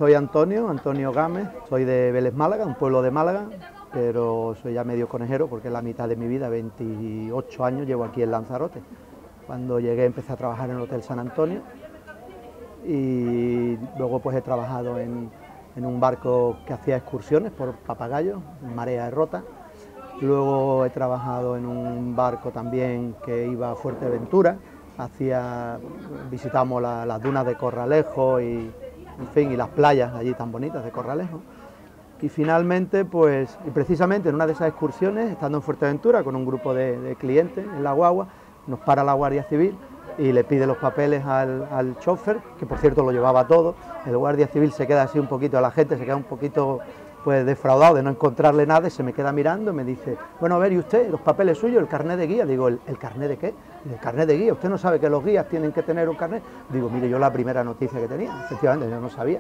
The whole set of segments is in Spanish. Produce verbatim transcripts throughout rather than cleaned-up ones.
Soy Antonio, Antonio Gámez, soy de Vélez, Málaga, un pueblo de Málaga, pero soy ya medio conejero porque es la mitad de mi vida, veintiocho años llevo aquí en Lanzarote. Cuando llegué empecé a trabajar en el Hotel San Antonio y luego pues he trabajado en, en un barco que hacía excursiones por Papagayo, en marea de rota. Luego he trabajado en un barco también que iba a Fuerteventura, hacía, visitamos la, las dunas de Corralejo y, en fin, y las playas allí tan bonitas de Corralejo. Y finalmente, pues, y precisamente en una de esas excursiones, estando en Fuerteventura con un grupo de, de clientes en la guagua, nos para la Guardia Civil y le pide los papeles al, al chofer, que por cierto lo llevaba todo. El Guardia Civil se queda así un poquito, la gente se queda un poquito pues defraudado de no encontrarle nada y se me queda mirando y me dice, bueno, a ver, ¿y usted? ¿Los papeles suyos? ¿El carnet de guía? Digo, ¿el, el carnet de qué? El carnet de guía. ¿Usted no sabe que los guías tienen que tener un carnet? Digo, mire, yo la primera noticia que tenía, efectivamente, yo no sabía.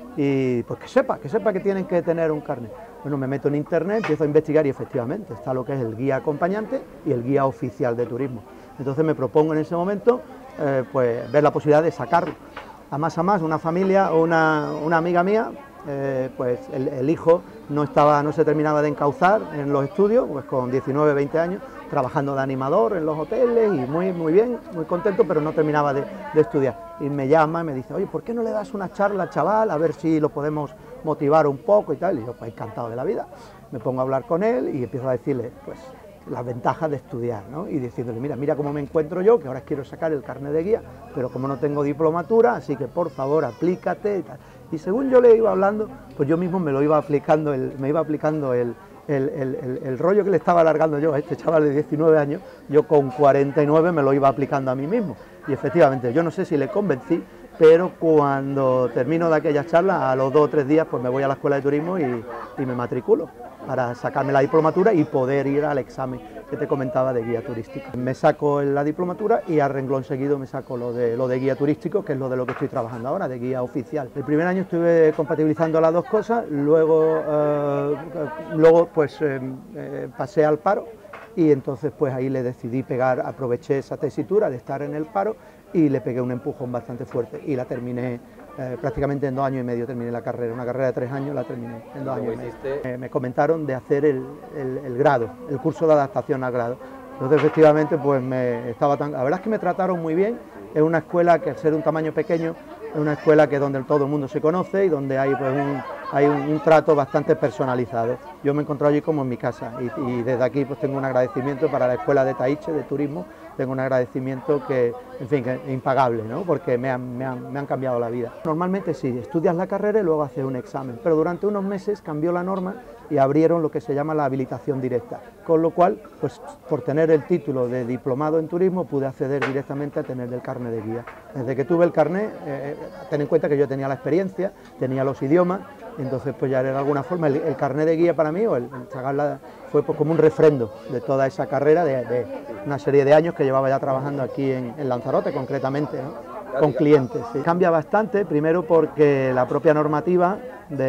Y pues que sepa, que sepa que tienen que tener un carnet. Bueno, me meto en internet, empiezo a investigar y efectivamente está lo que es el guía acompañante y el guía oficial de turismo. Entonces me propongo en ese momento eh, pues ver la posibilidad de sacarlo. A más a más, una familia o una, una amiga mía, eh, pues el, el hijo no, estaba, no se terminaba de encauzar en los estudios, pues con diecinueve, veinte años, trabajando de animador en los hoteles y muy, muy bien, muy contento, pero no terminaba de, de estudiar. Y me llama y me dice, oye, ¿por qué no le das una charla, chaval, a ver si lo podemos motivar un poco y tal? Y yo, pues encantado de la vida. Me pongo a hablar con él y empiezo a decirle, pues, las ventajas de estudiar, ¿no? Y diciéndole, mira, mira cómo me encuentro yo, que ahora quiero sacar el carnet de guía, pero como no tengo diplomatura, así que por favor aplícate y tal. Y según yo le iba hablando, pues yo mismo me lo iba aplicando, el, me iba aplicando el, el, el, el, el rollo que le estaba alargando yo a este chaval de diecinueve años, yo con cuarenta y nueve me lo iba aplicando a mí mismo. Y efectivamente, yo no sé si le convencí, pero cuando termino de aquella charla, a los dos o tres días, pues me voy a la escuela de turismo y, y me matriculo para sacarme la diplomatura y poder ir al examen que te comentaba de guía turístico. Me saco la diplomatura y a renglón seguido me saco lo de, lo de guía turístico, que es lo de lo que estoy trabajando ahora, de guía oficial. El primer año estuve compatibilizando las dos cosas, luego, eh, luego pues eh, eh, pasé al paro y entonces pues ahí le decidí pegar, aproveché esa tesitura de estar en el paro y le pegué un empujón bastante fuerte y la terminé eh, prácticamente en dos años y medio, terminé la carrera, una carrera de tres años la terminé en dos años y medio. Eh, me comentaron de hacer el, el, el grado, el curso de adaptación al grado. Entonces efectivamente pues me estaba tan, la verdad es que me trataron muy bien, es una escuela que al ser un tamaño pequeño, es una escuela que donde todo el mundo se conoce y donde hay pues un, hay un, un trato bastante personalizado. Yo me he encontrado allí como en mi casa y, y desde aquí pues tengo un agradecimiento para la escuela de Taiche de turismo, tengo un agradecimiento que, en fin, que es impagable, ¿no? Porque me han, me, han, me han cambiado la vida. Normalmente sí, estudias la carrera y luego haces un examen, pero durante unos meses cambió la norma y abrieron lo que se llama la habilitación directa, con lo cual, pues por tener el título de diplomado en turismo pude acceder directamente a tener el carnet de guía. Desde que tuve el carnet, eh, ten en cuenta que yo tenía la experiencia, tenía los idiomas, entonces pues ya de alguna forma el, el carnet de guía para mí, o el, el sacarla, fue pues como un refrendo de toda esa carrera de, de una serie de años que llevaba ya trabajando aquí en, en Lanzarote concretamente, ¿no? Con clientes. ¿Sí? Cambia bastante, primero porque la propia normativa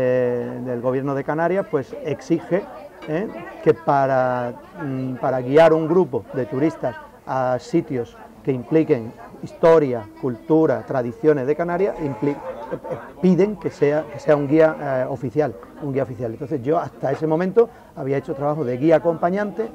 de, del Gobierno de Canarias pues exige ¿eh? que para, para guiar un grupo de turistas a sitios que impliquen historia, cultura, tradiciones de Canarias, implica, piden que sea, que sea un guía eh, oficial, un guía oficial. Entonces yo hasta ese momento había hecho trabajo de guía acompañante.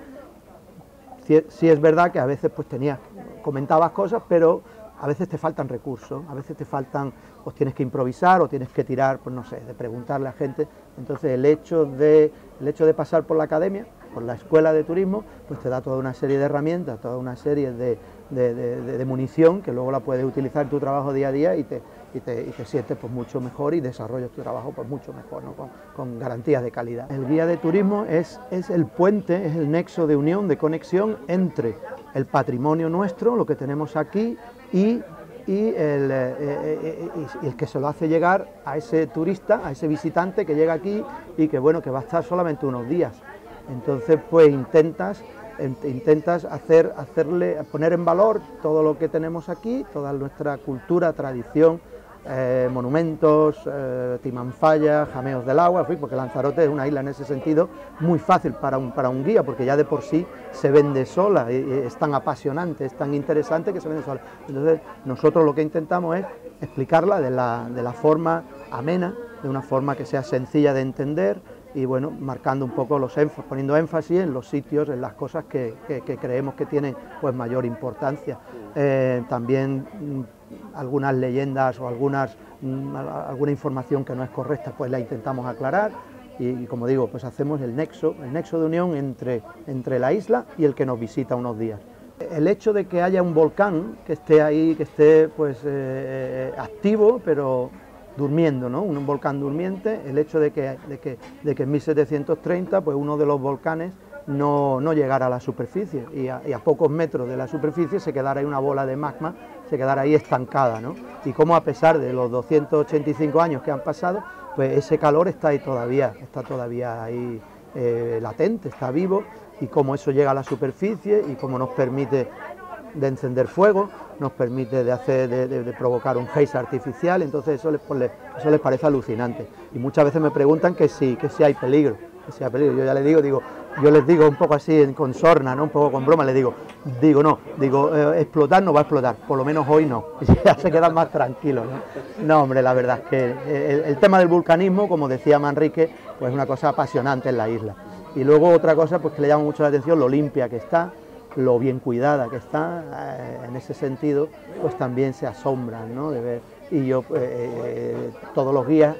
Sí, sí es verdad que a veces pues tenía, comentabas cosas, pero a veces te faltan recursos, a veces te faltan, pues tienes que improvisar o tienes que tirar, pues no sé, de preguntarle a gente. Entonces el hecho de, el hecho de pasar por la academia, por la escuela de turismo, pues te da toda una serie de herramientas, toda una serie de, de, de, de, de munición que luego la puedes utilizar en tu trabajo día a día y te, y te, y te sientes pues mucho mejor y desarrollas tu trabajo pues mucho mejor, ¿no? con, con garantías de calidad. El guía de turismo es, es el puente, es el nexo de unión, de conexión entre el patrimonio nuestro, lo que tenemos aquí, y, y, el, eh, eh, y el que se lo hace llegar a ese turista, a ese visitante que llega aquí y que bueno, que va a estar solamente unos días. Entonces pues intentas, intentas hacer, hacerle, poner en valor todo lo que tenemos aquí, toda nuestra cultura, tradición, eh, monumentos, eh, timanfaya, jameos del agua, en fin, porque Lanzarote es una isla en ese sentido muy fácil para un, para un guía, porque ya de por sí se vende sola, y, y es tan apasionante, es tan interesante que se vende sola. Entonces nosotros lo que intentamos es explicarla de la, de la forma amena, de una forma que sea sencilla de entender, y bueno, marcando un poco los énfasis, poniendo énfasis en los sitios, en las cosas que, que, que creemos que tienen pues mayor importancia. Eh, también mm, algunas leyendas o algunas, mm, alguna información que no es correcta, pues la intentamos aclarar, y, y como digo, pues hacemos el nexo, el nexo de unión entre, entre la isla y el que nos visita unos días. El hecho de que haya un volcán que esté ahí, que esté pues eh, activo, pero durmiendo, ¿no? Un volcán durmiente, el hecho de que, de que, de que en mil setecientos treinta pues uno de los volcanes no, no llegara a la superficie, y a, y a pocos metros de la superficie se quedara ahí una bola de magma, se quedara ahí estancada, ¿no? Y cómo, a pesar de los doscientos ochenta y cinco años que han pasado, pues ese calor está ahí todavía, está todavía ahí eh, latente, está vivo, y cómo eso llega a la superficie y cómo nos permite de encender fuego, nos permite de, hacer, de, de, de provocar un geyser artificial. Entonces eso les, pues les, eso les parece alucinante, y muchas veces me preguntan que si, que si hay peligro, que si hay peligro. Yo ya les digo, digo, yo les digo un poco así con sorna, ¿no? Un poco con broma, les digo, digo no, digo, eh, explotar no va a explotar, por lo menos hoy no, y ya se quedan más tranquilos, ¿no? No, hombre, la verdad es que el, el tema del vulcanismo, como decía Manrique, pues es una cosa apasionante en la isla. Y luego otra cosa pues que le llama mucho la atención, lo limpia que está, lo bien cuidada que está, eh, en ese sentido pues también se asombran, ¿no? De ver, y yo eh, todos los guías,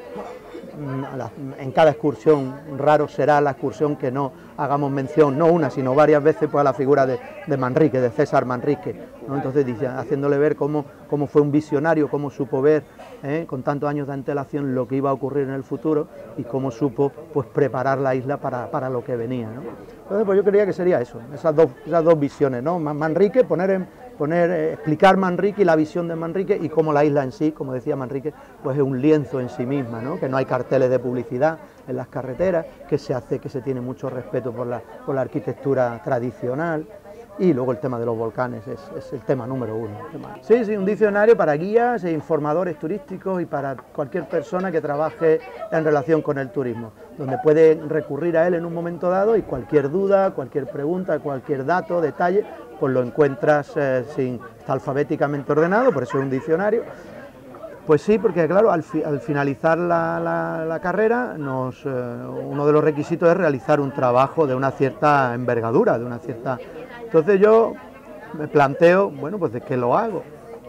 en cada excursión, raro será la excursión que no hagamos mención, no una sino varias veces, pues a la figura de, de Manrique, de César Manrique, ¿no? Entonces dice, haciéndole ver cómo, cómo fue un visionario, cómo supo ver ¿eh? con tantos años de antelación lo que iba a ocurrir en el futuro, y cómo supo pues preparar la isla para, para lo que venía, ¿no? Entonces pues yo creía que sería eso, esas dos, esas dos visiones, ¿no? Manrique, poner en Poner, eh, explicar Manrique y la visión de Manrique, y cómo la isla en sí, como decía Manrique, pues es un lienzo en sí misma, ¿no? Que no hay carteles de publicidad en las carreteras, que se hace, que se tiene mucho respeto por la, por la arquitectura tradicional. Y luego el tema de los volcanes es, es el tema número uno. Sí, sí, un diccionario para guías e informadores turísticos y para cualquier persona que trabaje en relación con el turismo, donde puede recurrir a él en un momento dado, y cualquier duda, cualquier pregunta, cualquier dato, detalle, pues lo encuentras eh, sin, está alfabéticamente ordenado, por eso es un diccionario. Pues sí, porque claro, al, fi, al finalizar la, la, la carrera, nos, eh, uno de los requisitos es realizar un trabajo de una cierta envergadura, de una cierta... Entonces yo me planteo, bueno, pues de qué lo hago,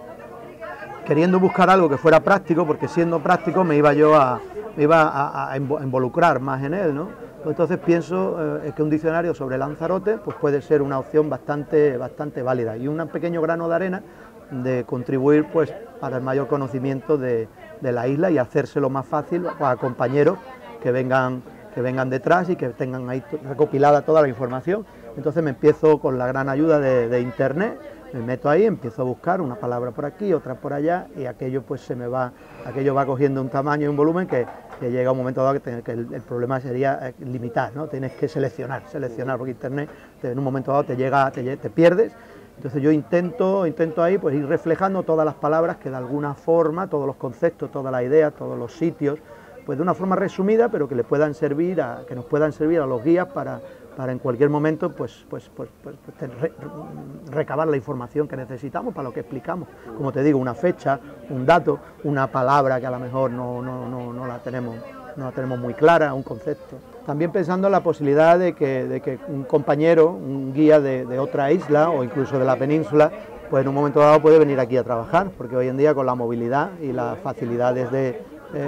queriendo buscar algo que fuera práctico, porque siendo práctico me iba yo a, me iba a, a involucrar más en él, ¿no? Entonces pienso eh, que un diccionario sobre Lanzarote pues puede ser una opción bastante, bastante válida, y un pequeño grano de arena de contribuir pues para el mayor conocimiento de, de la isla, y hacérselo más fácil a compañeros que vengan, que vengan detrás y que tengan ahí recopilada toda la información. Entonces me empiezo, con la gran ayuda de, de internet, me meto ahí, empiezo a buscar una palabra por aquí, otra por allá, y aquello pues se me va, aquello va cogiendo un tamaño y un volumen que, que llega un momento dado que, te, que el, el problema sería limitar, ¿no? Tienes que seleccionar, seleccionar, porque internet te, en un momento dado te llega, te, te pierdes. Entonces yo intento, intento ahí pues ir reflejando todas las palabras que de alguna forma, todos los conceptos, todas las ideas, todos los sitios, pues de una forma resumida, pero que le puedan servir a, que nos puedan servir a los guías para, para en cualquier momento pues, pues, pues, pues, pues re, recabar la información que necesitamos para lo que explicamos. Como te digo, una fecha, un dato, una palabra que a lo mejor no, no, no, no la tenemos, no la tenemos muy clara, un concepto. También pensando en la posibilidad de que, de que un compañero, un guía de, de otra isla o incluso de la península, pues en un momento dado puede venir aquí a trabajar, porque hoy en día con la movilidad y las facilidades de...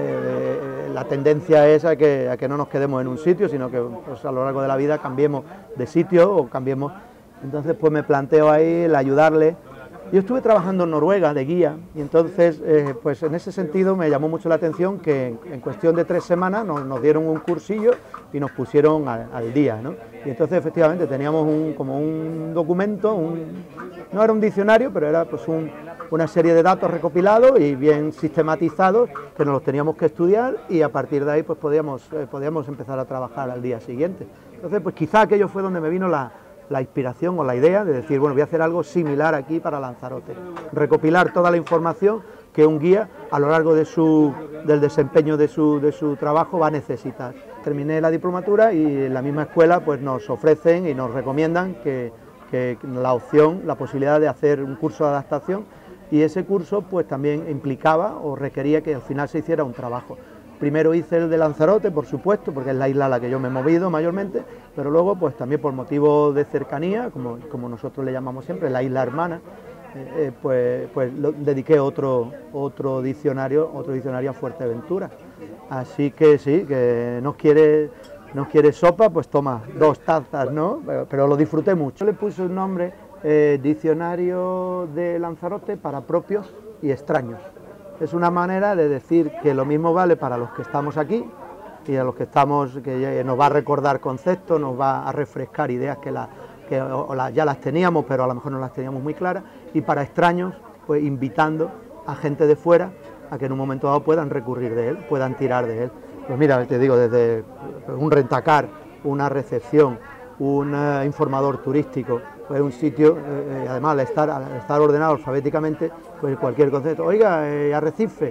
Eh, la tendencia es a que, a que no nos quedemos en un sitio, sino que pues, a lo largo de la vida cambiemos de sitio o cambiemos. Entonces pues me planteo ahí el ayudarle. Yo estuve trabajando en Noruega de guía, y entonces eh, pues en ese sentido me llamó mucho la atención que en, en cuestión de tres semanas nos, nos dieron un cursillo y nos pusieron al, al día, ¿no? Y entonces efectivamente teníamos un, como un documento, un, no era un diccionario, pero era pues un, una serie de datos recopilados y bien sistematizados que nos los teníamos que estudiar, y a partir de ahí pues podíamos, eh, podíamos empezar a trabajar al día siguiente. Entonces pues quizá aquello fue donde me vino la, la inspiración o la idea de decir, bueno, voy a hacer algo similar aquí para Lanzarote, recopilar toda la información que un guía a lo largo de su, del desempeño de su, de su trabajo va a necesitar. Terminé la diplomatura y en la misma escuela pues nos ofrecen y nos recomiendan que, que la opción, la posibilidad de hacer un curso de adaptación, y ese curso pues también implicaba o requería que al final se hiciera un trabajo. Primero hice el de Lanzarote, por supuesto, porque es la isla a la que yo me he movido mayormente, pero luego pues también por motivo de cercanía, como, como nosotros le llamamos siempre, la isla hermana, eh, eh, pues, pues lo, dediqué otro, otro diccionario, otro diccionario a Fuerteventura. Así que sí, que no quiere, no quiere sopa, pues toma dos tazas, ¿no? Pero, pero lo disfruté mucho. Le puse un nombre, eh, Diccionario de Lanzarote para propios y extraños. Es una manera de decir que lo mismo vale para los que estamos aquí y a los que estamos, que nos va a recordar conceptos, nos va a refrescar ideas que, la, que o la, ya las teníamos, pero a lo mejor no las teníamos muy claras, y para extraños, pues invitando a gente de fuera a que en un momento dado puedan recurrir de él, puedan tirar de él. Pues mira, te digo, desde un rentacar, una recepción, un uh, informador turístico, pues un sitio, eh, además al estar, al estar ordenado alfabéticamente, pues cualquier concepto, oiga, eh, Arrecife,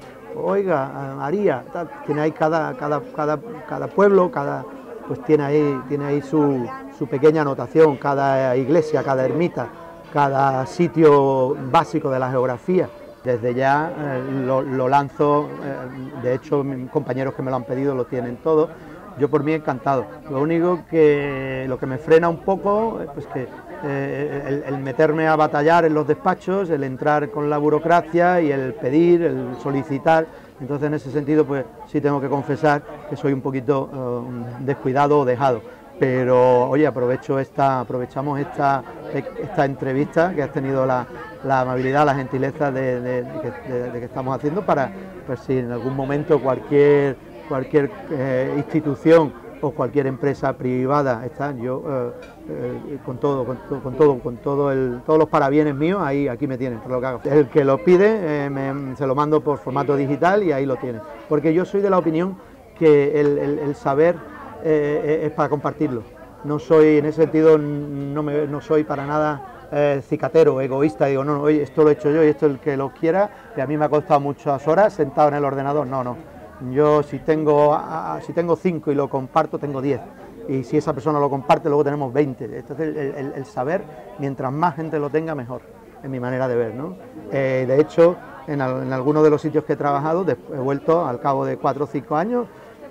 oiga, Aría, tal, tiene ahí cada, cada, cada, cada pueblo, cada, pues tiene ahí, tiene ahí su, su pequeña anotación, cada iglesia, cada ermita, cada sitio básico de la geografía. Desde ya eh, lo, lo lanzo, eh, de hecho mis compañeros que me lo han pedido lo tienen todo. Yo por mí encantado. Lo único que lo que me frena un poco, pues que eh, el, el meterme a batallar en los despachos, el entrar con la burocracia y el pedir, el solicitar. Entonces en ese sentido pues sí tengo que confesar que soy un poquito uh, descuidado o dejado. Pero oye, aprovecho esta, aprovechamos esta, esta entrevista que has tenido la, la amabilidad, la gentileza de, de, de, que, de, de que estamos haciendo para, pues si en algún momento cualquier cualquier eh, institución o cualquier empresa privada está, yo eh, eh, con todo, con, to, con todo, con todo el, todos los parabienes míos, ahí aquí me tienen, por lo que hago. El que lo pide, eh, me, se lo mando por formato digital y ahí lo tienen. Porque yo soy de la opinión que el, el, el saber eh, es para compartirlo. No soy, en ese sentido, no, me, no soy para nada eh, cicatero, egoísta, digo, no, no, oye, esto lo he hecho yo y esto el que lo quiera, que a mí me ha costado muchas horas sentado en el ordenador, no, no. Yo si tengo, si tengo cinco y lo comparto, tengo diez. Y si esa persona lo comparte, luego tenemos veinte. Entonces el, el, el saber, mientras más gente lo tenga, mejor, es mi manera de ver, ¿no? Eh, de hecho, en, al, en algunos de los sitios que he trabajado, he vuelto al cabo de cuatro o cinco años,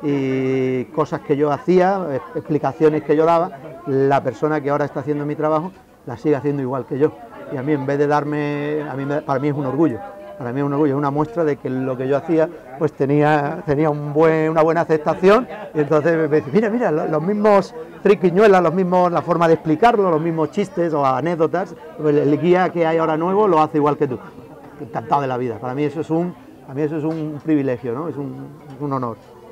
y cosas que yo hacía, explicaciones que yo daba, la persona que ahora está haciendo mi trabajo, la sigue haciendo igual que yo. Y a mí, en vez de darme, a mí, para mí es un orgullo. Para mí es un orgullo, es una muestra de que lo que yo hacía pues tenía, tenía un buen, una buena aceptación, y entonces me dice, mira, mira, los mismos triquiñuelas, los mismos, la forma de explicarlo, los mismos chistes o anécdotas, el, el guía que hay ahora nuevo lo hace igual que tú. Encantado de la vida, para mí eso es un, a mí eso es un privilegio, ¿no? Es un, es un honor.